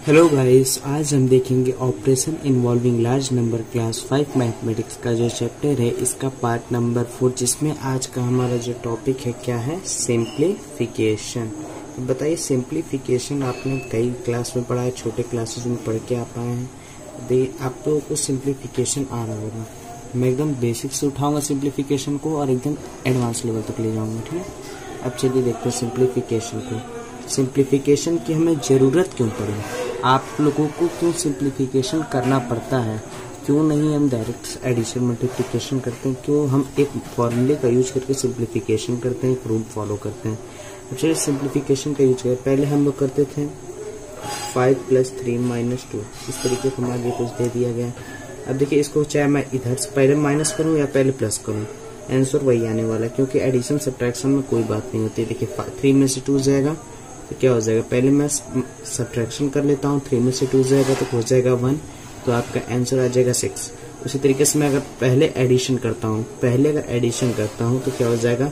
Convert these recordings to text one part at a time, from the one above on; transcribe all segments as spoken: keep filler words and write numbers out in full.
Hello guys, आज हम देखेंगे operation involving large number class five mathematics का जो चैप्टर है इसका पार्ट नंबर फोर, जिसमें आज का हमारा जो टॉपिक है क्या है, सिंप्लीफिकेशन। तो बताइए, सिंप्लीफिकेशन आपने कई क्लास में पढ़ा है, छोटे क्लासेस में पढ़ के आप आए हैं, दे आप लोगों को सिंप्लीफिकेशन आ रहा होगा। मैं एकदम बेसिक से उठाऊंगा सिंप्लीफिकेशन को और एकदम एडवांस लेवल तक ले जाऊंगा, ठीक है। अब चलिए देखते हैं सिंप्लीफिकेशन को। सिंप्लीफिकेशन की हमें ज़रूरत क्यों पड़ी, आप लोगों को क्यों सिंप्लीफिकेशन करना पड़ता है, क्यों नहीं हम डायरेक्ट एडिशन मल्टीप्लिकेशन करते हैं, क्यों हम एक फॉर्मूले का यूज करके सिंप्लीफिकेशन करते हैं, एक रूल फॉलो करते हैं। अब चलिए सिंप्लीफिकेशन का यूज करें। पहले हम लोग करते थे five plus three minus two, इस तरीके से हमारे कुछ दे दिया गया। अब देखिए, इसको चाहे मैं इधर से पहले माइनस करूँ या पहले प्लस करूँ, आंसर वही आने वाला है, क्योंकि एडिशन सब्ट्रैक्शन में कोई बात नहीं होती। देखिए थ्री में से टू जाएगा तो क्या हो जाएगा, पहले मैं सब्ट्रैक्शन कर लेता हूँ, थ्री में से टू जाएगा तो हो जाएगा वन, तो आपका आंसर आ जाएगा सिक्स। उसी तरीके से मैं अगर पहले एडिशन करता हूँ पहले अगर एडिशन करता हूँ तो क्या हो जाएगा,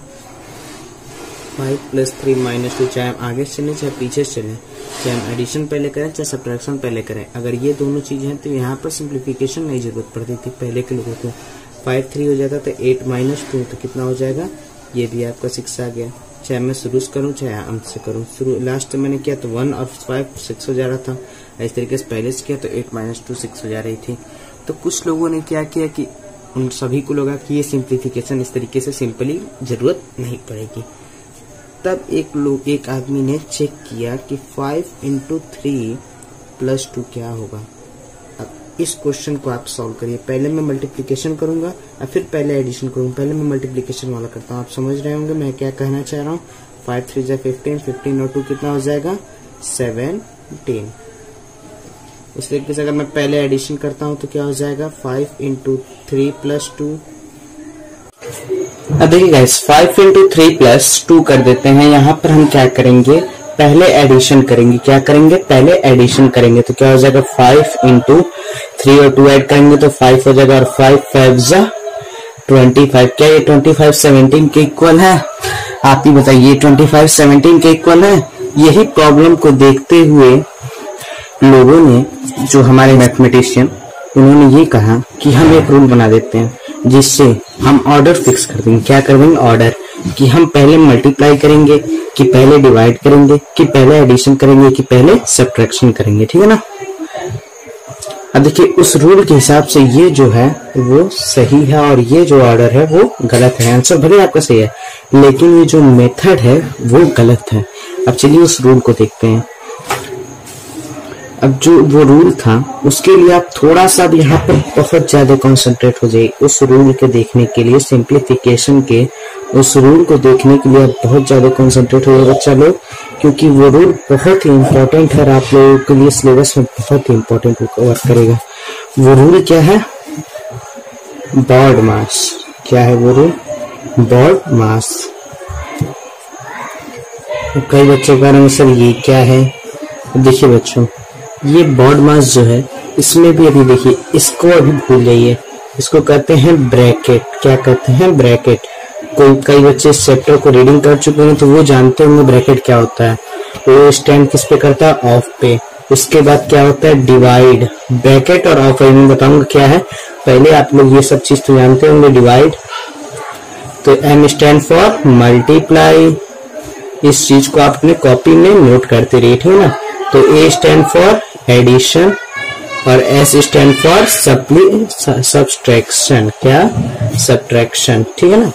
five plus three minus two. चाहे हम आगे चले चाहे पीछे चले, चाहे हम एडिशन पहले करें चाहे सब्ट्रैक्शन पहले करें, अगर ये दोनों चीजें हैं तो यहाँ पर सिंप्लीफिकेशन नहीं जरूरत पड़ती थी पहले के लोगों को। फाइव थ्री हो जाता तो एट माइनस टू तो कितना हो जाएगा, ये भी आपका सिक्स आ गया। चाहे मैं शुरू से करूँ चाहे अंत से करूँ, शुरू लास्ट में मैंने किया तो वन और फाइव सिक्स हो जा रहा था, इस तरीके से पहले से किया तो एट माइनस टू सिक्स हो जा रही थी। तो कुछ लोगों ने क्या किया कि उन सभी को लगा कि ये सिंप्लीफिकेशन इस तरीके से सिंपली जरूरत नहीं पड़ेगी। तब एक लोग एक आदमी ने चेक किया कि five into three plus two क्या होगा। अब इस क्वेश्चन को आप सॉल्व करिए। पहले मैं मल्टीप्लिकेशन करूंगा और फिर पहले एडिशन करूंगा। पहले मैं मल्टीप्लिकेशन वाला करता हूँ, आप समझ रहे होंगे मैं क्या कहना चाह रहा हूँ। फाइव थ्री जा फिफ्टीन, फिफ्टीन और टू कितना हो जाएगा, सेवेंटीन। इस तरीके से अगर मैं पहले एडिशन करता हूँ तो क्या हो जाएगा, five into three plus two. अब देखिए guys, five into three plus two कर देते हैं। यहाँ पर हम क्या करेंगे, पहले एडिशन करेंगे। क्या करेंगे, पहले एडिशन करेंगे। तो क्या हो जाएगा, फाइव इंटू थ्री और टू ऐड करेंगे तो फाइव हो जाएगा, और फाइव फाइव जा ट्वेंटी फाइव। क्या ये ट्वेंटी फाइव सेवनटीन के इक्वल है, आप ही बताइए, ट्वेंटी फाइव सेवनटीन के इक्वल है। यही प्रॉब्लम को देखते हुए लोगों ने, जो हमारे मैथमेटिशियन, उन्होंने ये कहा कि हम एक रूल बना देते हैं जिससे हम ऑर्डर फिक्स कर देंगे। क्या कर देंगे, ऑर्डर, कि हम पहले मल्टीप्लाई करेंगे, कि पहले डिवाइड करेंगे, कि पहले एडिशन करेंगे, कि पहले सब्ट्रैक्शन करेंगे, ठीक है ना। अब देखिए, उस रूल के हिसाब से ये जो है वो सही है और ये जो ऑर्डर है वो गलत है। आंसर भले आपका सही है लेकिन ये जो मेथड है वो गलत है। अब चलिए उस रूल को देखते हैं। अब जो वो रूल था उसके लिए आप थोड़ा सा भी यहाँ पर बहुत ज्यादा कंसंट्रेट हो जाइए। उस रूल के देखने के लिए, सिंप्लीफिकेशन के उस रूल को देखने के लिए आप बहुत ज्यादा कंसंट्रेट हो जाए बच्चा लोग, क्योंकि वो रूल बहुत ही इम्पोर्टेंट है, आप लोगों के लिए सिलेबस में बहुत ही इम्पोर्टेंट वर्क करेगा। वो रूल क्या है, बॉड मास। क्या है वो रूल, बॉड मास। कई बच्चों का रंग सर ये क्या है, देखिए बच्चों, ये बॉड मास जो है इसमें भी अभी देखिए, इसको अभी भूल जाइए, इसको कहते हैं ब्रैकेट। क्या कहते हैं, ब्रैकेट। कोई कई बच्चे इस चैप्टर को रीडिंग कर चुके हैं तो वो जानते होंगे ब्रैकेट क्या होता है। वो स्टैंड किस पे करता है, ऑफ पे। उसके बाद क्या होता है, डिवाइड। ब्रैकेट और ऑफ मैं बताऊंगा क्या है, पहले आप लोग ये सब चीज तो जानते होंगे। डिवाइड, तो एम स्टैंड फॉर मल्टीप्लाई। इस चीज को आप अपने कॉपी में नोट करते रहिए, ठीक है ना। तो ए स्टैंड फॉर एडिशन और एस स्टैंड फॉर सब्ट्रैक्शन। क्या, सब्ट्रैक्शन, ठीक है ना।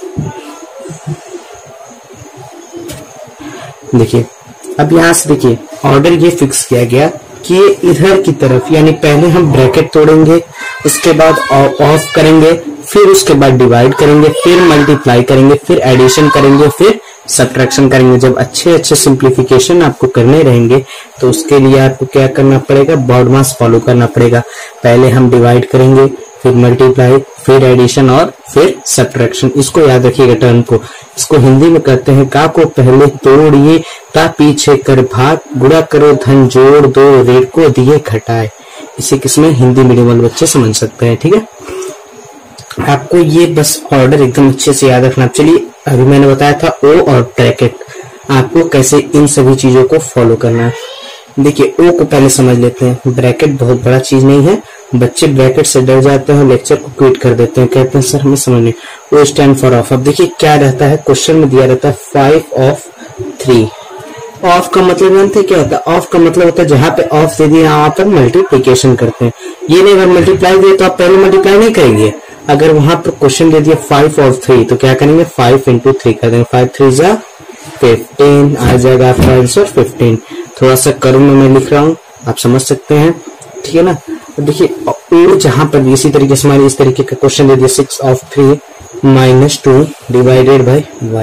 देखिए, अब यहां से देखिए ऑर्डर ये फिक्स किया गया कि ये इधर की तरफ, यानी पहले हम ब्रैकेट तोड़ेंगे, उसके बाद ऑफ करेंगे, फिर उसके बाद डिवाइड करेंगे, फिर मल्टीप्लाई करेंगे, फिर एडिशन करेंगे, फिर सब्ट्रैक्शन करेंगे। जब अच्छे अच्छे सिंप्लीफिकेशन आपको करने रहेंगे तो उसके लिए आपको क्या करना पड़ेगा, बॉड मास फॉलो करना पड़ेगा। पहले हम डिवाइड करेंगे, फिर मल्टीप्लाई, फिर एडिशन और फिर सब्ट्रैक्शन। इसको याद रखिएगा टर्म को। इसको हिंदी में कहते हैं, का को पहले तोड़िए ता पीछे कर भाग, गुणा करो धन जोड़ दो, रेट को दिए घटाए। इसे किसमें, हिंदी मीडियम वाले बच्चे समझ सकते हैं, ठीक है। आपको ये बस ऑर्डर एकदम अच्छे से याद रखना। चलिए, अभी मैंने बताया था ओ और ब्रैकेट, आपको कैसे इन सभी चीजों को फॉलो करना है। देखिए ओ को पहले समझ लेते हैं। ब्रैकेट बहुत बड़ा चीज नहीं है, बच्चे ब्रैकेट से डर जाते हैं, लेक्चर को क्विट कर देते हैं, कहते हैं सर हमें समझ नहीं। O stand for of. अब देखिए क्या रहता है, क्वेश्चन में दिया रहता है फाइव ऑफ थ्री। ऑफ का मतलब जानते हैं क्या होता है? ऑफ का मतलब होता है जहां पे ऑफ दे दिया वहां पर मल्टीप्लीकेशन करते हैं। ये नहीं, अगर मल्टीप्लाई दिए तो आप पहले मल्टीप्लाई नहीं करेंगे। अगर वहां पर क्वेश्चन दे दिया फाइव ऑफ थ्री तो क्या करेंगे, फाइव इंटू थ्री कर देंगे। फाइव थ्री जा फिफ्टीन आ जाएगा आपका आंसर फिफ्टीन। थोड़ा सा करूं में मैं लिख रहा हूँ, आप समझ सकते हैं, ठीक है ना। तो देखिए और जहां पर इसी तरीके से हमारे इस तरीके का क्वेश्चन दे दिया six of three minus two divided by Y.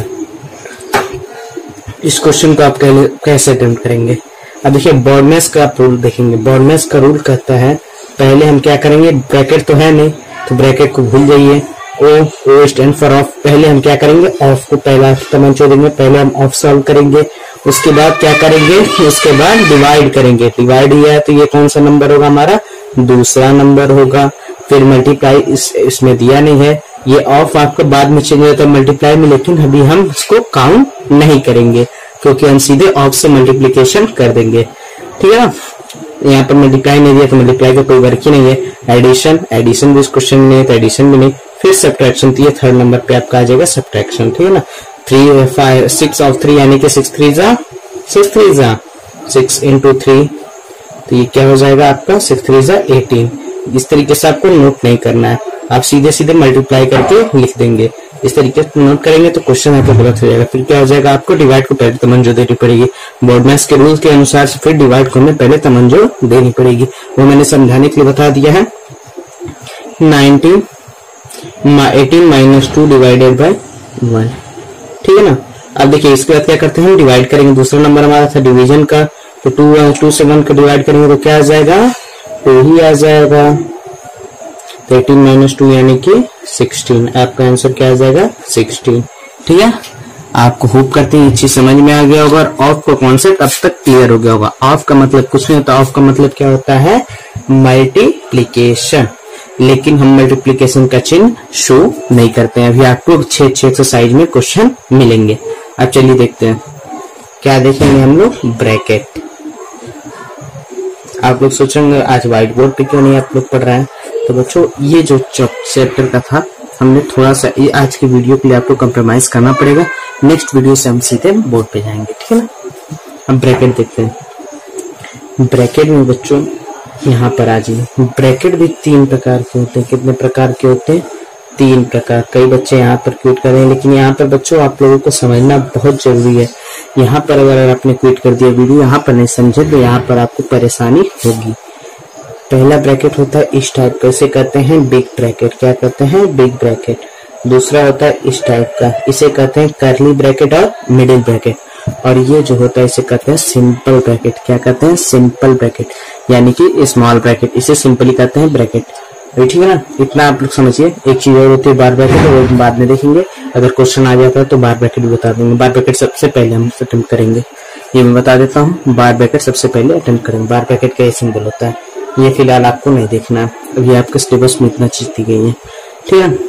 इस क्वेश्चन को आप कैसे अटेम्प्ट करेंगे? अब देखिए बॉर्डनेस का रूल देखेंगे। बॉर्डनेस का रूल कहता है पहले हम क्या करेंगे, ब्रैकेट तो है नहीं तो ब्रैकेट को भूल जाइए। O O stand for of. पहले हम क्या करेंगे, ऑफ को पहला तमंचो देंगे, पहले हम ऑफ सॉल्व करेंगे। उसके बाद क्या करेंगे, उसके बाद डिवाइड करेंगे। डिवाइड किया है तो ये कौन सा नंबर होगा हमारा, दूसरा नंबर होगा। फिर मल्टीप्लाई इस, इसमें दिया नहीं है, ये ऑफ आपको बाद में चेंज होता है मल्टीप्लाई में, लेकिन अभी हम इसको काउंट नहीं करेंगे क्योंकि हम सीधे ऑफ से मल्टीप्लीकेशन कर देंगे, ठीक है ना। यहाँ पर मल्टीप्लाई नहीं दिया तो मल्टीप्लाई का कोई वर्क ही नहीं है। एडिशन, एडिशन भी इस क्वेश्चन में नहीं है तो एडिशन भी नहीं। फिर सब्ट्रैक्शन, तो ये थर्ड नंबर पे आपका आ जाएगा सब्ट्रैक्शन, ठीक है ना। Three five six of three यानी कि सिक्स थ्री जा सिक्स थ्री जा सिक्स इंटू थ्री, तो ये क्या हो जाएगा आपका सिक्स थ्री जा एटीन। इस तरीके से आपको नोट नहीं करना है, आप सीधे सीधे मल्टीप्लाई करके लिख देंगे। इस तरीके से नोट करेंगे तो क्वेश्चन आपको गलत हो जाएगा। फिर क्या हो जाएगा, आपको डिवाइड को पहले तमंजो देनी पड़ेगी। बोर्डनेस के रूल के अनुसार से फिर डिवाइड को हमें पहले तमंजो देनी पड़ेगी, वो मैंने समझाने के लिए बता दिया है। Nineteen eighteen minus two divided by one, ठीक है ना। अब देखिए इसके बाद क्या करते हैं, हम डिवाइड करेंगे। दूसरा नंबर हमारा था डिवीजन का, तो टू टू से वन का डिवाइड करेंगे तो क्या आ जाएगा, टू ही आ जाएगा। एटीन माइनस टू यानी कि सिक्सटीन, आपका आंसर क्या आ जाएगा सिक्सटीन, ठीक है। आपको होप करते हैं ये चीज समझ में आ गया होगा और ऑफ का कॉन्सेप्ट अब तक क्लियर हो गया होगा। ऑफ का मतलब कुछ नहीं होता, ऑफ का मतलब क्या होता है, मल्टीप्लीकेशन, लेकिन हम मल्टीप्लीकेशन का चिन्ह शो नहीं करते हैं। अभी आपको छह छह एक्सरसाइज में क्वेश्चन मिलेंगे। अब चलिए देखते हैं क्या देखेंगे हम लोग, ब्रैकेट। आप लोग सोचेंगे आज व्हाइट बोर्ड पे क्यों नहीं आप लोग पढ़ रहे हैं, तो बच्चों ये जो चैप्टर का था हमने थोड़ा सा ये आज की वीडियो के लिए आपको कॉम्प्रोमाइज करना पड़ेगा। नेक्स्ट वीडियो से हम सीधे बोर्ड पे जाएंगे, ठीक है ना। हम ब्रैकेट देखते हैं। ब्रैकेट में बच्चों यहाँ पर आ जाइए, ब्रैकेट भी तीन प्रकार के होते हैं। कितने प्रकार के होते हैं, तीन प्रकार। कई बच्चे यहाँ पर क्विट कर रहे हैं, लेकिन यहाँ पर बच्चों आप लोगों को समझना बहुत जरूरी है। यहाँ पर अगर आपने क्विट कर दिया वीडियो, यहाँ पर नहीं समझे तो यहाँ पर आपको परेशानी होगी। पहला ब्रैकेट होता है इस टाइप का, इसे कहते हैं बिग ब्रैकेट। क्या कहते हैं, बिग ब्रैकेट। दूसरा होता है इस टाइप का, इसे कहते हैं कर्ली ब्रैकेट और मिडिल ब्रैकेट। और ये जो होता है इसे कहते हैं सिंपल ब्रैकेट। क्या कहते हैं, सिंपल ब्रैकेट, यानी कि स्मॉल ब्रैकेट, इसे सिंपली कहते हैं ब्रैकेट, ठीक है ना। इतना आप लोग समझिए। एक चीज और होती है बार ब्रैकेट, वो बाद में देखेंगे। अगर क्वेश्चन आ जाता है तो बार ब्रैकेट भी बता देंगे। बार ब्रैकेट सबसे पहले हम अटेम्प्ट करेंगे, ये मैं बता देता हूँ। बार ब्रैकेट सबसे पहले अटेम्प्ट करेंगे। बार ब्रैकेट का सिंबल होता है, ये फिलहाल आपको नहीं देखना है, अभी आपके सिलेबस में इतना चीज दी गई है, ठीक है।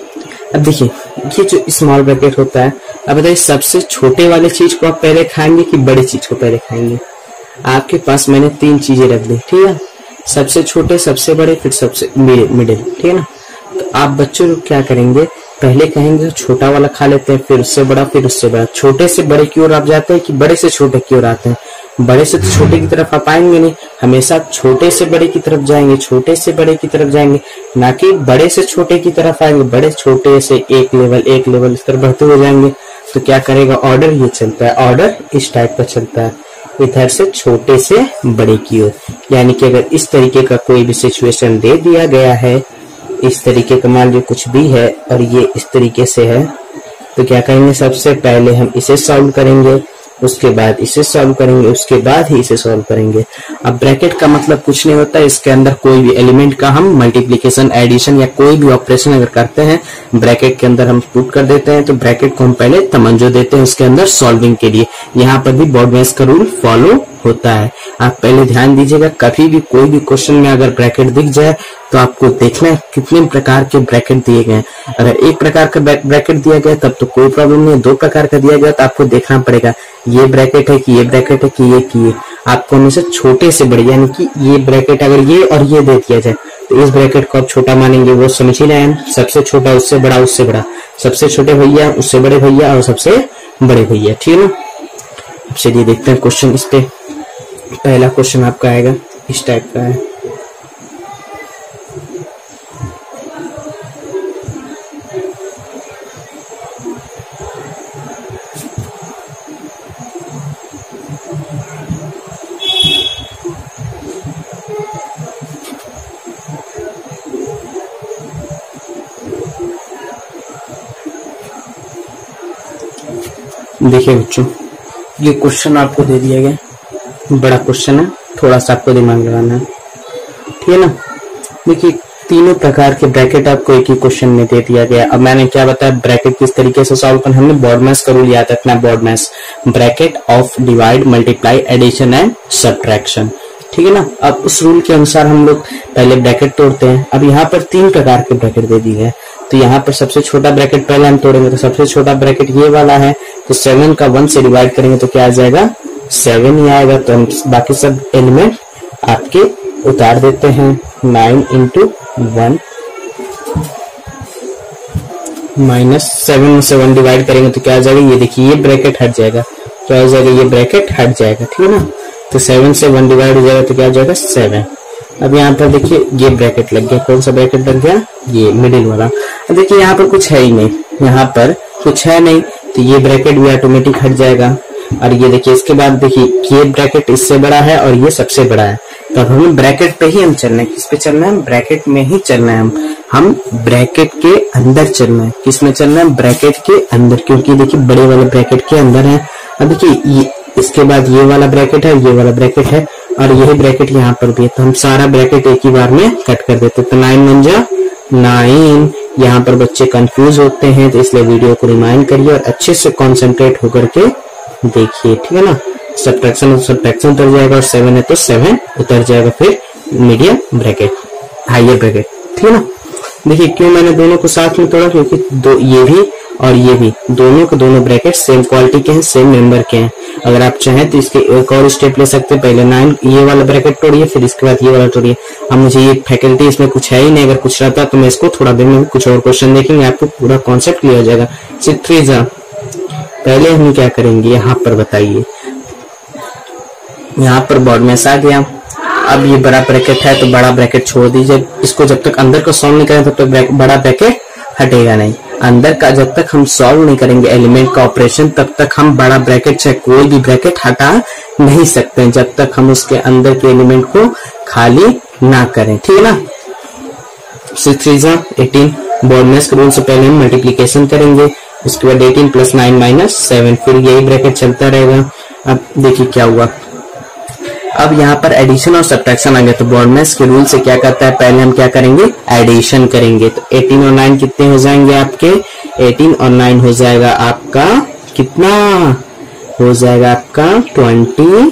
अब देखिए ये जो स्मॉल ब्रैकेट होता है, अब बताइए सबसे छोटे वाले चीज को आप पहले खाएंगे कि बड़े चीज को पहले खाएंगे। आपके पास मैंने तीन चीजें रख दी, ठीक है। सबसे छोटे, सबसे बड़े, फिर सबसे मिडिल, ठीक है ना। तो आप बच्चों क्या करेंगे, पहले कहेंगे छोटा वाला खा लेते हैं, फिर उससे बड़ा, फिर उससे बड़ा। छोटे से बड़े की ओर आप जाते हैं कि बड़े से छोटे की ओर आते हैं? बड़े से तो छोटे की तरफ आप आएंगे नहीं, हमेशा छोटे से बड़े की तरफ जाएंगे, छोटे से बड़े की तरफ जाएंगे, ना कि बड़े से छोटे की तरफ आएंगे। बड़े छोटे से एक लेवल एक लेवल इस तरह बढ़ते हुए जाएंगे। तो क्या करेगा, ऑर्डर ये चलता है, ऑर्डर इस टाइप का चलता है, इधर से छोटे से बड़े की ओर। यानी कि अगर इस तरीके का कोई भी सिचुएशन दे दिया गया है, इस तरीके का मान लीजिए कुछ भी है और ये इस तरीके से है, तो क्या करेंगे, सबसे पहले हम इसे सॉल्व करेंगे, उसके बाद इसे सॉल्व करेंगे, उसके बाद ही इसे सॉल्व करेंगे। अब ब्रैकेट का मतलब कुछ नहीं होता, इसके अंदर कोई भी एलिमेंट का हम मल्टीप्लिकेशन, एडिशन या कोई भी ऑपरेशन अगर करते हैं ब्रैकेट के अंदर हम पुट कर देते हैं, तो ब्रैकेट को हम पहले तमंजो देते हैं उसके अंदर सॉल्विंग के लिए। यहाँ पर भी बॉर्डनेस का रूल फॉलो होता है। आप पहले ध्यान दीजिएगा, कभी भी कोई भी क्वेश्चन में अगर ब्रैकेट दिख जाए तो आपको देखना है कितने प्रकार के ब्रैकेट दिए गए हैं। अगर एक प्रकार का ब्रैकेट दिया गया तब तो कोई प्रॉब्लम नहीं है, दो प्रकार का दिया गया तो आपको देखना पड़ेगा ये ब्रैकेट है कि ये ब्रैकेट है कि ये कि ये। आपको हमेशा छोटे से बड़े, यानी कि ये ब्रैकेट अगर ये और ये दे दिया जाए तो इस ब्रैकेट को आप छोटा मानेंगे, वो समझ ही रहे हैं। सबसे छोटा उससे बड़ा, उससे बड़ा, सबसे छोटे भैया उससे बड़े भैया और सबसे बड़े भैया, ठीक है ना। चलिए देखते हैं क्वेश्चन इस पे। पहला क्वेश्चन आपका आएगा इस टाइप का है। देखिए बच्चों, ये क्वेश्चन आपको दे दिया गया, बड़ा क्वेश्चन है, थोड़ा सा आपको दिमाग लगाना है, ठीक है ना। देखिए तीनों प्रकार के ब्रैकेट आपको एक ही क्वेश्चन में दे दिया गया। अब मैंने क्या बताया ब्रैकेट किस तरीके से सॉल्व करना, हमने बॉडमैस का रूल याद रखना है। BODMAS, bracket of divide multiply addition and subtraction, ठीक है ना। अब उस रूल के अनुसार हम लोग पहले ब्रैकेट तोड़ते हैं। अब यहाँ पर तीन प्रकार के ब्रैकेट दे दिए हैं, तो यहाँ पर सबसे छोटा ब्रैकेट पहले हम तोड़ेंगे, तो सबसे छोटा ब्रैकेट ये वाला है, तो सेवन का वन से डिवाइड करेंगे तो क्या आ जाएगा, सेवन ही आएगा। तो हम बाकी सब एलिमेंट आपके उतार देते हैं। Nine into one minus seven से वन डिवाइड करेंगे तो क्या आ जाएगा, ये देखिए ये ब्रैकेट हट जाएगा, क्या हो जाएगा, ये ब्रैकेट हट जाएगा, ठीक है ना। तो सेवन से वन डिवाइड हो जाएगा तो क्या हो जाएगा, सेवन। अब यहाँ पर देखिए ये ब्रैकेट लग गया, कौन सा ब्रैकेट लग गया, ये मिडिल वाला। अब देखिए यहाँ पर कुछ है ही नहीं, यहाँ पर कुछ है नहीं, तो ये ब्रैकेट भी ऑटोमेटिक हट जाएगा। और ये देखिए इसके बाद देखिए ये ब्रैकेट इससे बड़ा है और ये सबसे बड़ा है, तो अब हमें ब्रैकेट पे ही हम चलना है। किस पे चलना है, ब्रैकेट में ही चलना है। हम हम ब्रैकेट के अंदर चलना है। किस में चलना है, ब्रैकेट के अंदर, क्योंकि देखिए बड़े वाले ब्रैकेट के अंदर है। अब देखिए ये इसके बाद ये वाला ब्रैकेट है, ये वाला ब्रैकेट है और यही ब्रैकेट यहाँ पर भी है, तो हम सारा ब्रैकेट एक ही बार में कट कर देते। तो नाइन वन जा नाइन। यहाँ पर बच्चे कंफ्यूज होते हैं, तो इसलिए वीडियो को रिमाइंड करिए और अच्छे से कॉन्सेंट्रेट होकर के देखिए, ठीक है ना। सब्ट्रैक्शन तो सब्ट्रैक्शन उतर जाएगा और सेवन है तो सेवन उतर जाएगा, फिर मीडियम ब्रैकेट, हाइयर ब्रैकेट, ठीक है ना। देखिए क्यों मैंने दोनों को साथ में तोड़ा, क्योंकि दो ये भी और ये भी दोनों के दोनों ब्रैकेट सेम क्वालिटी के हैं, सेम मेंबर के हैं। अगर आप चाहें तो इसके एक और स्टेप ले सकते हैं, पहले नाइन ये वाला ब्रैकेट तोड़िए, फिर इसके बाद ये वाला तोड़िए। अब मुझे ये फैकल्टी इसमें कुछ है ही नहीं, अगर कुछ रहता तो मैं इसको थोड़ा देर में कुछ और क्वेश्चन देखेंगे, आपको पूरा कॉन्सेप्ट क्लियर हो जाएगा। सिर्फ थ्री जा पहले हम क्या करेंगे, यहाँ पर बताइए, यहाँ पर बॉडमैस आ गया। अब ये बड़ा ब्रैकेट है तो बड़ा ब्रैकेट छोड़ दीजिए, इसको जब तक अंदर को सॉल्व नहीं करें तब तक बड़ा ब्रैकेट हटेगा नहीं। अंदर का जब तक हम सॉल्व नहीं करेंगे एलिमेंट का ऑपरेशन, तब तक हम बड़ा ब्रैकेट चाहे कोई भी ब्रैकेट हटा नहीं सकते हैं, जब तक हम उसके अंदर के एलिमेंट को खाली ना करें, ठीक है ना। सिक्स थ्री जा एटीन, बॉडमैस के रूल से पहले हम मल्टीप्लीकेशन करेंगे, उसके बाद eighteen plus nine minus seven, फिर यही ब्रैकेट चलता रहेगा। अब देखिए क्या हुआ, अब यहाँ पर एडिशन और सब्ट्रैक्शन आ गया, तो बॉडमैस के रूल से क्या करता है, पहले हम क्या करेंगे, एडिशन करेंगे। तो एटीन और नाइन कितने हो जाएंगे आपके, एटीन और नाइन हो जाएगा आपका कितना, हो जाएगा आपका ट्वेंटी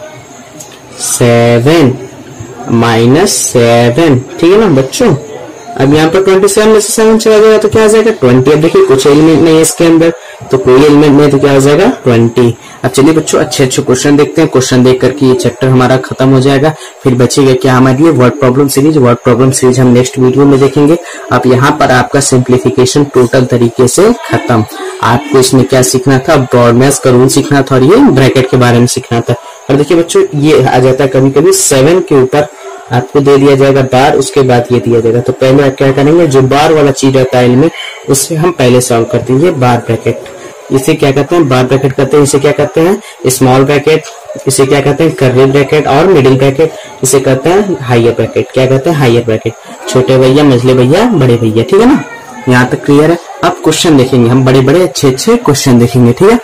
सेवन माइनस सेवन, ठीक है ना बच्चों। अब यहाँ पर ट्वेंटी सेवन में से सेवन चला जाएगा तो क्या आ जाएगा, ट्वेंटी। अब देखिए कुछ एलिमेंट नहीं है इसके अंदर, तो कोई एलिमेंट नहीं, तो क्या हो जाएगा, ट्वेंटी। अब चलिए बच्चों अच्छे अच्छे क्वेश्चन देखते हैं। क्वेश्चन देख करके ये चैप्टर हमारा खत्म हो जाएगा, फिर बचेगा क्या हमारे लिए, word problem series. Word problem series हम नेक्स्ट वीडियो में देखेंगे। अब यहाँ पर आपका सिंप्लीफिकेशन टोटल तरीके से खत्म। आपको इसमें क्या सीखना था, बॉडमैस का रूल सीखना था और ये ब्रैकेट के बारे में सीखना था। और देखिए बच्चों ये आ जाता है कभी कभी सेवन के ऊपर आपको दे दिया जाएगा बार, उसके बाद ये दिया जाएगा, तो पहले आप क्या करेंगे, जो बार वाला चीज रहता है एलिमेंट उससे हम पहले सॉल्व करते हैं। ये बार ब्रैकेट, इसे क्या कहते हैं, बार ब्रैकेट कहते हैं। इसे क्या कहते हैं, स्मॉल ब्रैकेट। इसे क्या कहते हैं, कर्ली ब्रैकेट और मिडिल ब्रैकेट। इसे कहते हैं हाइयर ब्रैकेट। क्या कहते हैं, हाइयर ब्रैकेट। छोटे भैया, मझले भैया, बड़े भैया, ठीक है ना। यहाँ तक क्लियर है। अब क्वेश्चन देखेंगे हम, बड़े बड़े अच्छे अच्छे क्वेश्चन देखेंगे, ठीक है।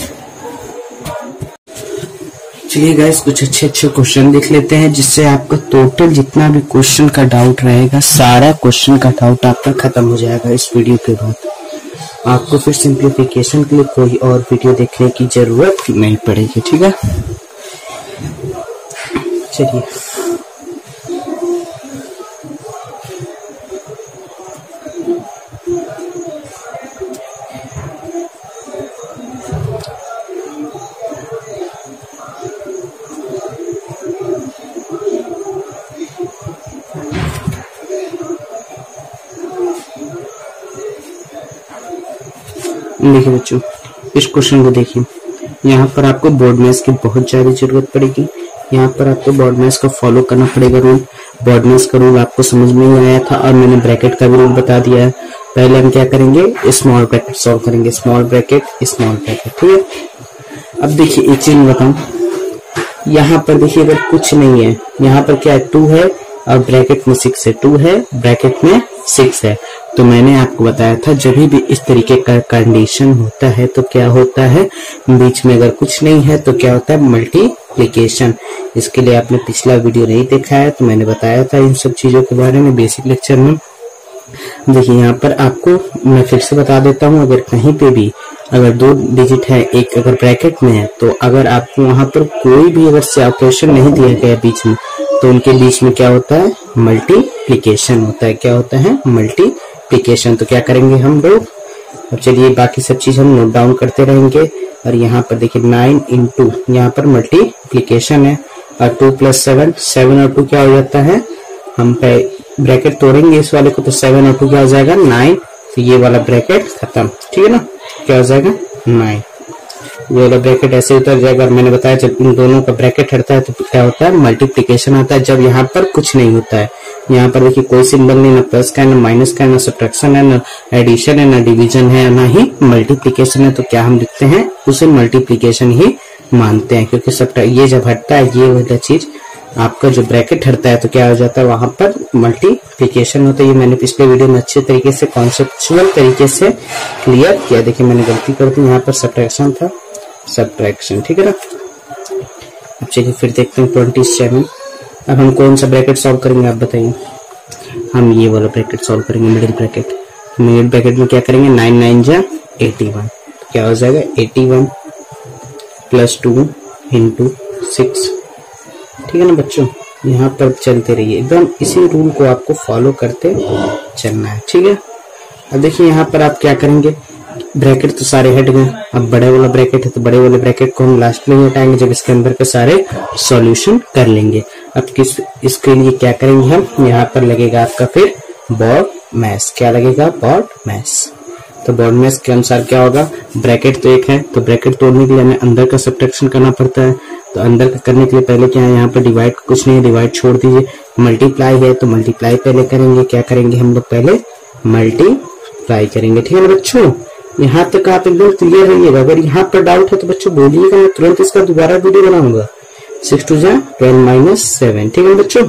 चलिए गाइस कुछ अच्छे अच्छे क्वेश्चन देख लेते हैं, जिससे आपका टोटल जितना भी क्वेश्चन का डाउट रहेगा, सारा क्वेश्चन का डाउट आपका खत्म हो जाएगा इस वीडियो के बाद। आपको फिर सिंप्लीफिकेशन के लिए कोई और वीडियो देखने की जरूरत नहीं पड़ेगी, ठीक है। चलिए देखिए बच्चों, इस क्वेश्चन को देखिए, यहाँ पर आपको बोर्ड मैथ्स की बहुत ज्यादा जरूरत पड़ेगी। यहाँ पर आपको बोर्ड मैथ्स को फॉलो करना पड़ेगा रूल। बोर्ड मैथ्स का रूल आपको समझ में ही आया था और मैंने ब्रैकेट का भी रूल बता दिया है। पहले हम क्या करेंगे, स्मॉल ब्रैकेट सॉल्व करेंगे, स्मॉल ब्रैकेट स्मॉल ब्रैकेट, ठीक है। अब देखिए एक चीज बताऊं, यहाँ पर देखिए अगर कुछ नहीं है, यहाँ पर क्या है, टू है और ब्रैकेट में सिक्स है, टू है ब्रैकेट में सिक्स है, तो मैंने आपको बताया था जब भी इस तरीके का कंडीशन होता है तो क्या होता है, बीच में अगर कुछ नहीं है तो क्या होता है, मल्टीप्लिकेशन। इसके लिए आपने पिछला वीडियो नहीं देखा है तो मैंने बताया था इन सब चीजों के बारे में बेसिक लेक्चर में। देखिए यहाँ पर आपको मैं फिर से बता देता हूँ, अगर कहीं पे भी अगर दो डिजिट है, एक अगर ब्रैकेट में है, तो अगर आपको वहां पर कोई भी अगर से ऑपरेशन नहीं दिया गया बीच में, तो उनके बीच में क्या होता है, मल्टीप्लिकेशन होता है। क्या होता है, मल्टीप्लिकेशन। तो क्या करेंगे हम लोग, अब चलिए बाकी सब चीज हम नोट डाउन करते रहेंगे। और यहाँ पर देखिए नाइन इंटू, यहाँ पर मल्टीप्लिकेशन है, और टू प्लस सेवन, सेवन और टू क्या हो जाता है, हम ब्रैकेट तोड़ेंगे इस वाले को, तो सेवन और टू क्या हो जाएगा, नाइन। तो ये वाला ब्रैकेट खत्म, ठीक है ना, क्या हो जाएगा, नाइन। ये वाला ब्रैकेट ऐसे उतर जाएगा। और मैंने बताया जब इन दोनों का ब्रैकेट हटता है तो क्या होता है, मल्टीप्लिकेशन आता है, जब यहाँ पर कुछ नहीं होता है। यहाँ पर देखिए कोई सिंबल नहीं, ना प्लस का है, ना माइनस का है, ना सब्ट्रैक्शन है, ना एडिशन है, ना डिवीजन है, ना ही मल्टीप्लिकेशन है, तो क्या हम लिखते हैं, उसे मल्टीप्लिकेशन ही मानते हैं। क्योंकि सब ये जब हटता है, ये वाला चीज आपका जो ब्रैकेट हटता है तो क्या हो जाता है, वहां पर मल्टीप्लिकेशन होता है। ये मैंने पिछले वीडियो में अच्छे तरीके से कॉन्सेप्चुअल तरीके से क्लियर किया। देखिए मैंने गलती कर दी, यहाँ पर सब्ट्रैक्शन था, सब्ट्रैक्शन, ठीक है ना। अब चलिए फिर देखते हैं ट्वेंटी सेवन। अब हम कौन सा ब्रैकेट सॉल्व करेंगे आप बताइए, हम ये वाला ब्रैकेट सॉल्व करेंगे, मिडिल ब्रैकेट। मिडिल ब्रैकेट में क्या करेंगे, नाइन नाइन जा एटी वन, क्या हो जाएगा, eighty one plus two into six, ठीक है ना बच्चों। यहाँ पर चलते रहिए, एकदम इसी रूल को आपको फॉलो करते चलना है, ठीक है। अब देखिए यहाँ पर आप क्या करेंगे, ब्रैकेट तो सारे हट गए, अब बड़े वाला ब्रैकेट है तो बड़े वाले ब्रैकेट को हम लास्ट में हटाएंगे जब इसके अंदर के सारे सॉल्यूशन कर लेंगे। अब किस इसके लिए क्या करेंगे हम, यहाँ पर लगेगा आपका फिर बोर्ड मैथ्स, क्या लगेगा, बोर्ड मैथ्स। तो बोर्ड मैथ्स के अनुसार क्या होगा, ब्रैकेट तो एक है तो ब्रैकेट तोड़ने के लिए हमें अंदर का सब्ट्रैक्शन करना पड़ता है। तो अंदर का करने के लिए पहले क्या है, यहाँ पर डिवाइड कुछ नहीं है, डिवाइड छोड़ दीजिए। मल्टीप्लाई है तो मल्टीप्लाई पहले करेंगे, क्या करेंगे हम लोग, पहले मल्टीप्लाई करेंगे, ठीक है ना बच्चों। यहाँ तक आप एकदम क्लियर रहिएगा। अगर यहाँ पर डाउट है तो बच्चों बोलिएगा, मैं तुरंत इसका दोबारा वीडियो बनाऊंगा। सिक्स टू जा ट्वेल्व माइनस सेवन, ठीक है बच्चों।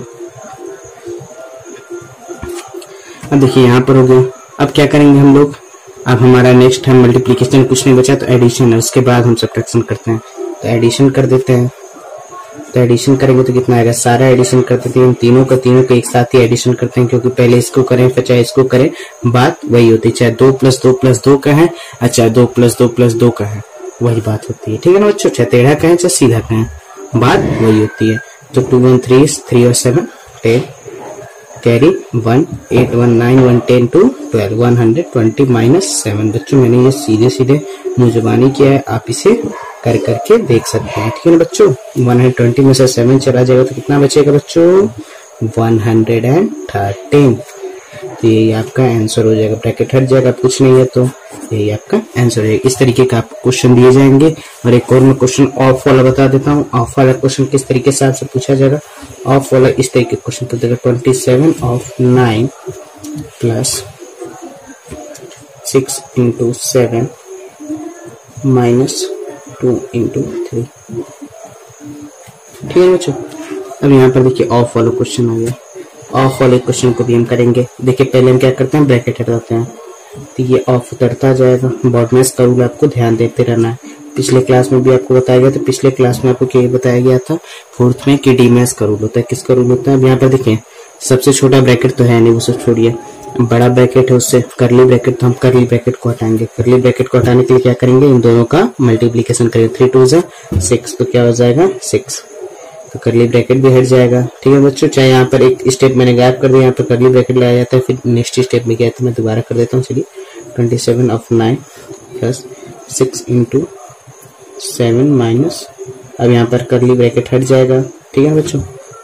अब देखिए यहाँ पर हो गया। अब क्या करेंगे हम लोग, अब हमारा नेक्स्ट है मल्टीप्लिकेशन, कुछ नहीं बचा तो एडिशन है, उसके बाद हम सब्ट्रैक्शन करते हैं। तो एडिशन कर देते हैं, तो एडिशन करेंगे तो कितना आएगा, सारा एडिशन कर देते हैं, हम तीनों का तीनों को एक साथ ही एडिशन करते हैं, क्योंकि पहले इसको करें फिर चाहे इसको करें, बात वही होती है। चाहे दो प्लस दो प्लस दो का है, चाहे दो प्लस दो प्लस दो का है, वही बात होती है, ठीक है ना बच्चों। चाहे टेढ़ा का है चाहे सीधा का है, बात वही होती है। तो टू वन थ्री, थ्री और seven ten, carry one, eight one nine, one ten two twelve, one hundred twenty minus seven. बच्चों मैंने ये सीधे सीधे मुंजबानी किया है, आप इसे कर करके देख सकते हैं, ठीक है ना बच्चों। वन हंड्रेड ट्वेंटी में से सेवन चला जाएगा तो कितना बचेगा बच्चों, वन हंड्रेड थर्टीन। तो यही आपका आंसर हो जाएगा, ब्रैकेट हट जाएगा, कुछ नहीं है तो यही आपका आंसर हो जाएगा। इस तरीके का आपको क्वेश्चन दिए जाएंगे। और एक और मैं क्वेश्चन ऑफ वाला बता देता हूँ। ऑफ वाला क्वेश्चन किस तरीके से आपसे पूछा जाएगा, ऑफ वाला इस तरीके का क्वेश्चन पूछेगा, twenty seven of nine plus six into seven minus two into three, ठीक है बच्चों। अब यहाँ पर देखिए ऑफ वाला क्वेश्चन आ गया। ऑफ वाले क्वेश्चन को भी हम करेंगे। देखिए पहले हम क्या करते हैं, ब्रैकेट हटाते हैं, तो ये ऑफ उतरता जाएगा। बोर्ड मैथ्स का रूल आपको ध्यान देते रहना है। पिछले क्लास में भी आपको बताया गया था, पिछले क्लास में आपको क्या बताया गया था, फोर्थ में कि डी मैथ्स का रूल होता है। किसका रूल होता है, अब यहाँ पर देखिए सबसे छोटा ब्रैकेट तो है नहीं, वो सब छोड़िए, बड़ा ब्रैकेट है उससे करली ब्रैकेट, तो हम करली ब्रैकेट को हटाएंगे। करली ब्रैकेट को हटाने के लिए क्या करेंगे, इन दोनों का मल्टीप्लीकेशन करेंगे। थ्री टू जा सिक्स, तो क्या हो जाएगा सिक्स, तो करली ब्रैकेट भी हट जाएगा, ठीक है बच्चों। चाहे यहाँ पर एक स्टेप मैंने गैप कर दिया, यहाँ पर करली ब्रैकेट लाया जाता है, फिर नेक्स्ट स्टेप में गया तो मैं दोबारा कर देता हूँ। चलिए twenty seven of nine plus six into seven minus, अब यहाँ पर करली ब्रैकेट हट जाएगा, ठीक है बच्चों।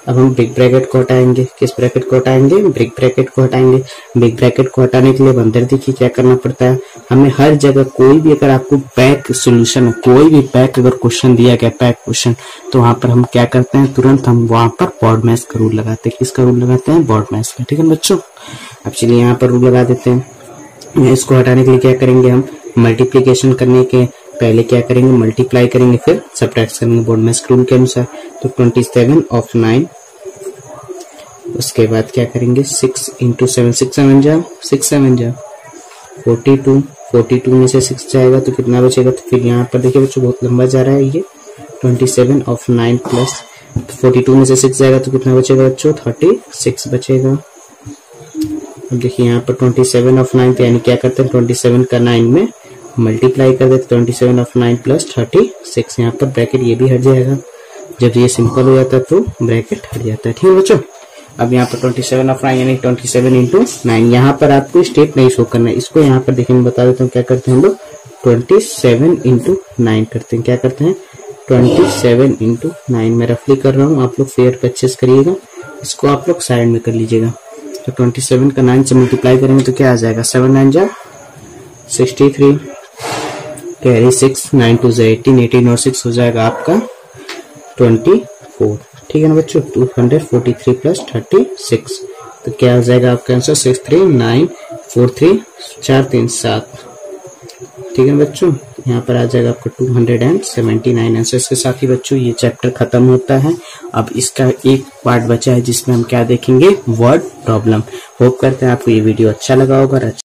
अब हम बिग ब्रैकेट को हटाएंगे। किस ब्रैकेट को हटाएंगे? बिग ब्रैकेट को हटाएंगे। बिग ब्रैकेट को हटाने के लिए अब अंदर देखिए क्या करना पड़ता है हमें। हर जगह कोई भी अगर आपको पैक सोल्यूशन, कोई भी पैक अगर क्वेश्चन दिया गया पैक क्वेश्चन, तो वहां पर हम क्या करते हैं, तुरंत हम वहां पर बॉड मैश का रूल लगाते हैं। किसका रूल लगाते हैं? बॉड मैश का। ठीक है बच्चों, अब चलिए यहाँ पर रूल लगा देते हैं। इसको हटाने के लिए क्या करेंगे हम, मल्टीप्लीकेशन करने के पहले क्या करेंगे, मल्टीप्लाई करेंगे, फिर सब्ट्रैक्ट करेंगे बॉड मैश रूल के अनुसार। तो ट्वेंटी सेवन ऑफ नाइन, उसके बाद क्या करेंगे, six into seven, six seven जा सिक्स सेवन जा फोर्टी टू, फोर्टी टू में से सिक्स जाएगा तो कितना बचेगा, तो फिर यहाँ पर देखिए बच्चों बहुत लंबा जा रहा है ये। Twenty seven of nine plus forty two में से सिक्स जाएगा तो कितना बचेगा बच्चों, थर्टी सिक्स बचेगा। अब देखिए यहाँ पर ट्वेंटी सेवन ऑफ नाइन, तो यानी क्या करते हैं, ट्वेंटी सेवन का नाइन में मल्टीप्लाई कर देते, twenty seven of nine plus thirty six, यहाँ पर ब्रैकेट ये भी हट जाएगा। जब ये सिंपल हो जाता है तो ब्रैकेट हट जाता है। ठीक है बच्चों, अब यहाँ पर ट्वेंटी सेवन ऑफ नाइन यानी ट्वेंटी सेवन इंटू नाइन, यहाँ पर आपको स्टेप नहीं शो करना है। इसको यहाँ पर देखिए मैं बता देता हूँ क्या करते हैं हम लोग, ट्वेंटी सेवन इंटू नाइन करते हैं। क्या करते हैं, ट्वेंटी सेवन इंटू नाइन में रफली कर रहा हूँ, आप लोग फेयर पे अच्छे से करिएगा, इसको आप लोग साइड में कर लीजिएगा। तो ट्वेंटी सेवन का नाइन से मल्टीप्लाई करेंगे तो क्या आ जाएगा, सेवन नाइन जा sixty three, carry six, nine two जा एटीन, एटीन और सिक्स हो जाएगा आपका ट्वेंटी फोर। ठीक है ना बच्चों, two hundred forty three plus thirty six, तो क्या हो जाएगा आपका answer, six three nine four three, चार तीन सात। ठीक है बच्चों, यहाँ पर आ जाएगा आपका two hundred seventy nine answer. इसके साथ ही बच्चों ये चैप्टर खत्म होता है। अब इसका एक पार्ट बचा है जिसमें हम क्या देखेंगे, वर्ड प्रॉब्लम। होप करते हैं आपको ये वीडियो अच्छा लगा होगा।